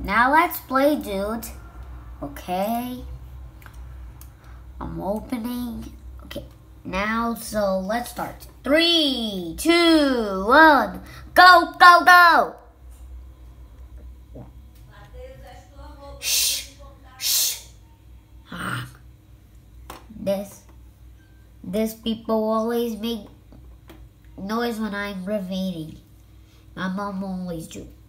Now let's play, dude. Okay. I'm opening. Okay. Now, so let's start. 3, 2, 1. Go, go, go. Shh. Shh. Ah. This people always make noise when I'm reading. My mom always do.